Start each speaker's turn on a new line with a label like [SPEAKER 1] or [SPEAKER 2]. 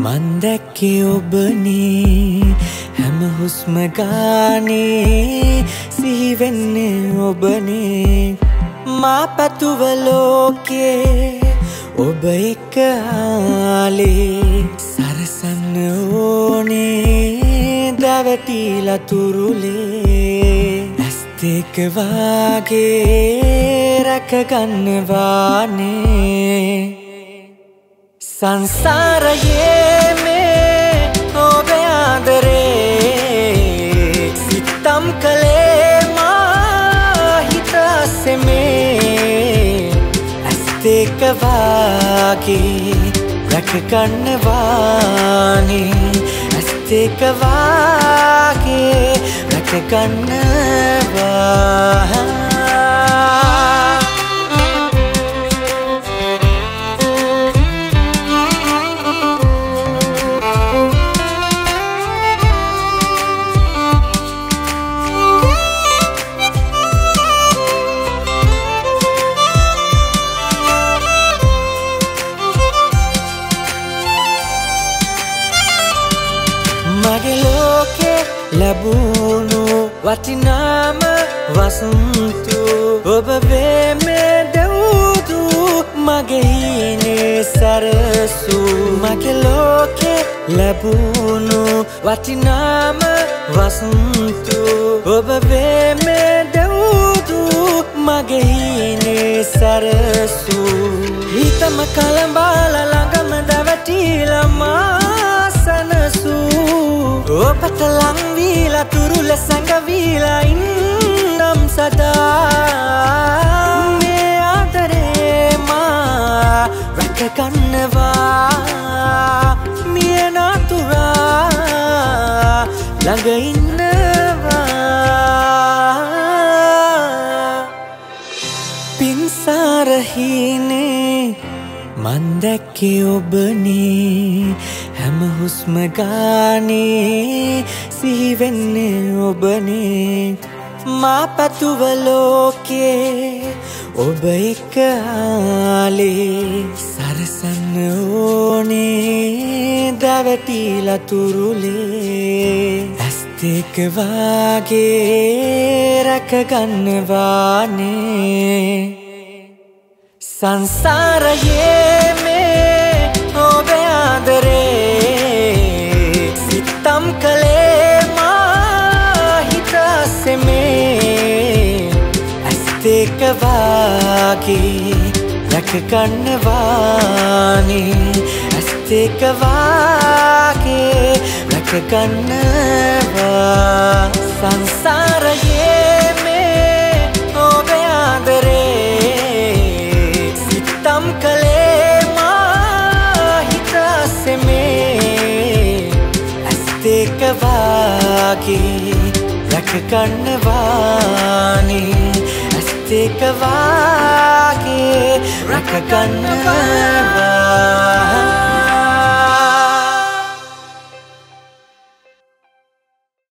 [SPEAKER 1] මන් දැක්කේ ඔබනේ හැම හුස්ම ගානේ සිහි වෙන්නේ ඔබනේ මා පැතුව ලෝකේ ඔබ එක්ක ආලේ සරසන්න ඕනේ දැවටිලා තුරුලේ ඇස් දෙක වාගේ රැකගන්නවානේ සංසාරයේ මේ ඔබේ ආදරේ සිතම් කලේ මා හිත සෙමේ ඇස් දෙක වාගේ රැකගන්නවානේ ඇස් දෙක වාගේ රැකගන්නවා මගේ ලෝකේ ලැබුණු වටිනාම වසන්තු ඔබ වෙමේ දෙවුදු මගේ හීනේ සරසු මගේ ලෝකේ ලැබුණු වටිනාම වසන්තු ඔබ වෙමේ දෙවුදු මගේ හීනේ සරසු හිතම කලඹාලා ළඟම දැවටිලා මා සනසු ඔබට ලං වීලා තුරුල සැඟවීලා ඉන්නම් සදා මේ ආදරේ මා රැකගන්නවා මිය නතුරා ළඟ ඉන්නවා පින්සාරහිනේ මන් දැක්කේ ඔබනේ හැම හුස්ම ගානේ සිහි වෙන්නේ ඔබනේ මා පැතුව ලෝකේ ඔබ එක්ක ආලේ සරසන්න ඕනේ දැවටිලා තුරුලේ ඇස් දෙක වාගේ රැකගන්නවානේ සංසාරයේ මේ ඔබේ ආදරේ සිතම් කලේ මා හිත සෙමේ ඇස් දෙක වාගේ රැකගන්නවානේ ඇස් දෙක වාගේ රැකගන්නවා සංසාරයේ මේ ඔබේ ආදරේ සිතම් කලේ මා හිත සෙමේ ඇස් දෙක වාගේ රැකගන්නවානේ ඇස් දෙක වාගේ රැකගන්නවා